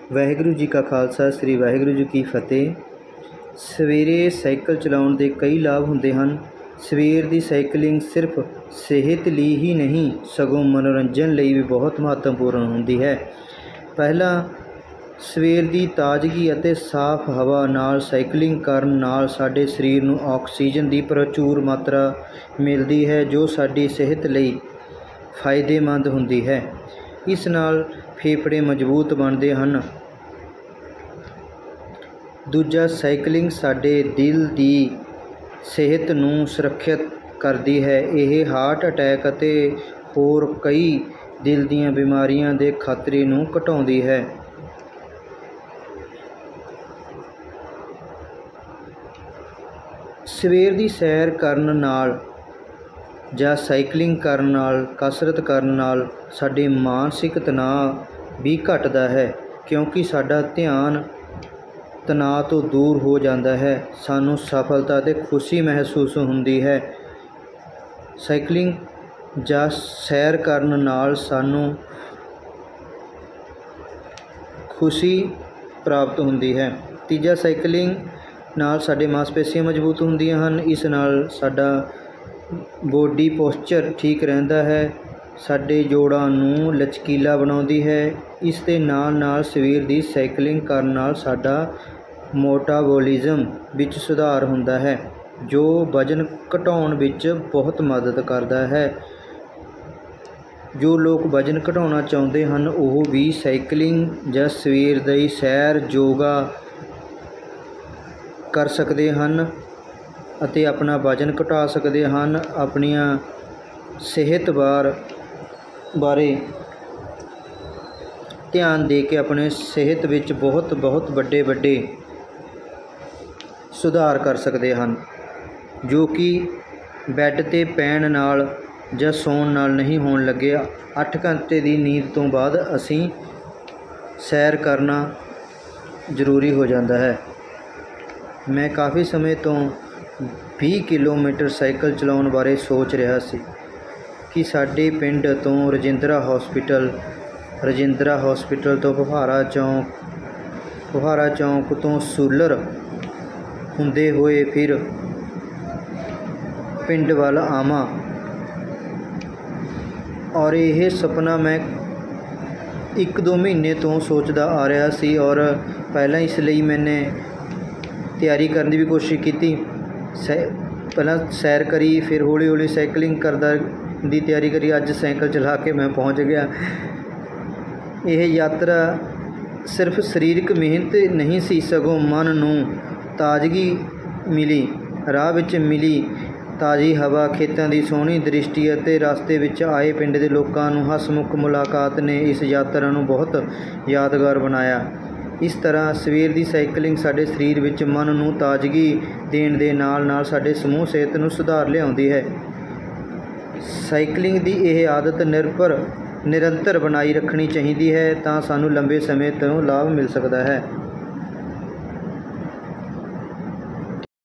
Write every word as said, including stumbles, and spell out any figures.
ਵਾਹਿਗੁਰੂ ਜੀ ਕਾ ਖਾਲਸਾ ਸ੍ਰੀ ਵਾਹਿਗੁਰੂ ਜੀ ਕੀ ਫਤਿਹ। ਸਵੇਰੇ ਸਾਈਕਲ ਚਲਾਉਣ ਦੇ ਕਈ ਲਾਭ ਹੁੰਦੇ ਹਨ। ਸਵੇਰ ਦੀ ਸਾਈਕਲਿੰਗ ਸਿਰਫ ਸਿਹਤ ਲਈ ਹੀ ਨਹੀਂ ਸਗੋਂ ਮਨੋਰੰਜਨ ਲਈ ਵੀ ਬਹੁਤ ਮਹੱਤਵਪੂਰਨ ਹੁੰਦੀ ਹੈ। ਪਹਿਲਾ, ਸਵੇਰ ਦੀ ਤਾਜ਼ਗੀ ਅਤੇ ਸਾਫ਼ ਹਵਾ ਨਾਲ ਸਾਈਕਲਿੰਗ ਕਰਨ ਨਾਲ ਸਾਡੇ ਸਰੀਰ ਨੂੰ ਆਕਸੀਜਨ ਦੀ ਪ੍ਰਚੁਰ ਮਾਤਰਾ ਮਿਲਦੀ ਹੈ ਜੋ ਸਾਡੀ ਸਿਹਤ ਲਈ ਫਾਇਦੇਮੰਦ ਹੁੰਦੀ ਹੈ। ਇਸ ਨਾਲ ਫੇਫੜੇ ਮਜ਼ਬੂਤ ਬਣਦੇ ਹਨ। ਦੂਜਾ, ਸਾਈਕਲਿੰਗ ਸਾਡੇ ਦਿਲ ਦੀ ਸਿਹਤ ਨੂੰ ਸੁਰੱਖਿਅਤ ਕਰਦੀ ਹੈ। ਇਹ ਹਾਰਟ ਅਟੈਕ ਅਤੇ ਹੋਰ ਕਈ ਦਿਲ ਦੀਆਂ ਬਿਮਾਰੀਆਂ ਦੇ ਖਤਰੇ ਨੂੰ ਘਟਾਉਂਦੀ ਹੈ। ਸਵੇਰ ਦੀ ਸੈਰ ਕਰਨ ਨਾਲ ਜਾਂ ਸਾਈਕਲਿੰਗ ਕਰਨ ਨਾਲ, ਕਸਰਤ ਕਰਨ ਨਾਲ ਸਾਡੇ ਮਾਨਸਿਕ ਤਣਾਅ ਵੀ ਘਟਦਾ ਹੈ ਕਿਉਂਕਿ ਸਾਡਾ ਧਿਆਨ ਤਣਾਅ ਤੋਂ ਦੂਰ ਹੋ ਜਾਂਦਾ ਹੈ। ਸਾਨੂੰ ਸਫਲਤਾ ਅਤੇ ਖੁਸ਼ੀ ਮਹਿਸੂਸ ਹੁੰਦੀ ਹੈ। ਸਾਈਕਲਿੰਗ ਜਾਂ ਸੈਰ ਕਰਨ ਨਾਲ ਸਾਨੂੰ ਖੁਸ਼ੀ ਪ੍ਰਾਪਤ ਹੁੰਦੀ ਹੈ। ਤੀਜਾ, ਸਾਈਕਲਿੰਗ ਨਾਲ ਸਾਡੇ ਮਾਸਪੇਸ਼ੀਆਂ ਮਜ਼ਬੂਤ ਹੁੰਦੀਆਂ ਹਨ। ਇਸ ਨਾਲ ਸਾਡਾ ਬੋਡੀ ਪੋਸਚਰ ਠੀਕ ਰਹਿੰਦਾ ਹੈ, ਸਾਡੇ ਜੋੜਾਂ ਨੂੰ ਲਚਕੀਲਾ ਬਣਾਉਂਦੀ ਹੈ। ਇਸ ਦੇ ਨਾਲ ਨਾਲ ਸਵੇਰ ਦੀ ਸਾਈਕਲਿੰਗ ਕਰਨ ਨਾਲ ਸਾਡਾ ਮੈਟਾਬੋਲਿਜ਼ਮ ਵਿੱਚ ਸੁਧਾਰ ਹੁੰਦਾ ਹੈ ਜੋ ਵਜ਼ਨ ਘਟਾਉਣ ਵਿੱਚ ਬਹੁਤ ਮਦਦ ਕਰਦਾ ਹੈ। ਜੋ ਲੋਕ ਵਜ਼ਨ ਘਟਾਉਣਾ ਚਾਹੁੰਦੇ ਹਨ ਉਹ ਵੀ ਸਾਈਕਲਿੰਗ ਜਾਂ ਸਵੇਰ ਦੀ ਸੈਰ, ਯੋਗਾ ਕਰ ਸਕਦੇ ਹਨ ਅਤੇ ਆਪਣਾ ਵਜ਼ਨ ਘਟਾ ਸਕਦੇ ਹਨ। ਆਪਣੀਆਂ ਸਿਹਤ ਬਾਰ ਬਾਰੇ ਧਿਆਨ ਦੇ ਕੇ ਆਪਣੇ ਸਿਹਤ ਵਿੱਚ ਬਹੁਤ ਬਹੁਤ ਵੱਡੇ ਵੱਡੇ ਸੁਧਾਰ ਕਰ ਸਕਦੇ ਹਨ ਜੋ ਕਿ ਬੈੱਡ 'ਤੇ ਪੈਣ ਨਾਲ ਜਾਂ ਸੌਣ ਨਾਲ ਨਹੀਂ ਹੋਣ ਲੱਗੇ। ਅੱਠ ਘੰਟੇ ਦੀ ਨੀਂਦ ਤੋਂ ਬਾਅਦ ਅਸੀਂ ਸੈਰ ਕਰਨਾ ਜ਼ਰੂਰੀ ਹੋ ਜਾਂਦਾ ਹੈ। ਮੈਂ ਕਾਫੀ ਸਮੇਂ ਤੋਂ ਵੀਹ ਕਿਲੋਮੀਟਰ ਸਾਈਕਲ ਚਲਾਉਣ ਬਾਰੇ ਸੋਚ ਰਿਹਾ ਸੀ ਕਿ ਸਾਡੇ ਪਿੰਡ ਤੋਂ ਰਜਿੰਦਰਾ ਹੌਸਪੀਟਲ ਰਜਿੰਦਰਾ ਹੌਸਪੀਟਲ ਤੋਂ ਫੁਹਾਰਾ ਚੌਂਕ ਫੁਹਾਰਾ ਚੌਂਕ ਤੋਂ ਸੂਲਰ ਹੁੰਦੇ ਹੋਏ ਫਿਰ ਪਿੰਡ ਵੱਲ ਆਵਾਂ ਔਰ ਇਹ ਸੁਪਨਾ ਮੈਂ ਇੱਕ ਦੋ ਮਹੀਨੇ ਤੋਂ ਸੋਚਦਾ ਆ ਰਿਹਾ ਸੀ ਔਰ ਪਹਿਲਾਂ ਇਸ ਲਈ ਮੈਨੇ ਤਿਆਰੀ ਕਰਨ ਦੀ ਵੀ ਕੋਸ਼ਿਸ਼ ਕੀਤੀ। ਸੈ ਪਹਿਲਾਂ ਸੈਰ ਕਰੀ, ਫਿਰ ਹੌਲੀ ਹੌਲੀ ਸਾਈਕਲਿੰਗ ਕਰਦਾ ਦੀ ਤਿਆਰੀ ਕਰੀ। ਅੱਜ ਸਾਈਕਲ ਚਲਾ ਕੇ ਮੈਂ ਪਹੁੰਚ ਗਿਆ। ਇਹ ਯਾਤਰਾ ਸਿਰਫ ਸਰੀਰਕ ਮਿਹਨਤ ਨਹੀਂ ਸੀ ਸਗੋਂ ਮਨ ਨੂੰ ਤਾਜ਼ਗੀ ਮਿਲੀ। ਰਾਹ ਵਿੱਚ ਮਿਲੀ ਤਾਜ਼ੀ ਹਵਾ, ਖੇਤਾਂ ਦੀ ਸੋਹਣੀ ਦ੍ਰਿਸ਼ਟੀ ਅਤੇ ਰਸਤੇ ਵਿੱਚ ਆਏ ਪਿੰਡ ਦੇ ਲੋਕਾਂ ਨੂੰ ਹਸਮੁਖ ਮੁਲਾਕਾਤ ਨੇ ਇਸ ਯਾਤਰਾ ਨੂੰ ਬਹੁਤ ਯਾਦਗਾਰ ਬਣਾਇਆ। ਇਸ ਤਰ੍ਹਾਂ ਸਵੇਰ ਦੀ ਸਾਈਕਲਿੰਗ ਸਾਡੇ ਸਰੀਰ ਵਿੱਚ ਮਨ ਨੂੰ ਤਾਜ਼ਗੀ ਦੇਣ ਦੇ ਨਾਲ ਨਾਲ ਸਾਡੇ ਸਮੂਹ ਸਿਹਤ ਨੂੰ ਸੁਧਾਰ ਲਿਆਉਂਦੀ ਹੈ। ਸਾਈਕਲਿੰਗ ਦੀ ਇਹ ਆਦਤ ਨਿਰਭਰ ਨਿਰੰਤਰ ਬਣਾਈ ਰੱਖਣੀ ਚਾਹੀਦੀ ਹੈ ਤਾਂ ਸਾਨੂੰ ਲੰਬੇ ਸਮੇਂ ਤੋਂ ਲਾਭ ਮਿਲ ਸਕਦਾ ਹੈ।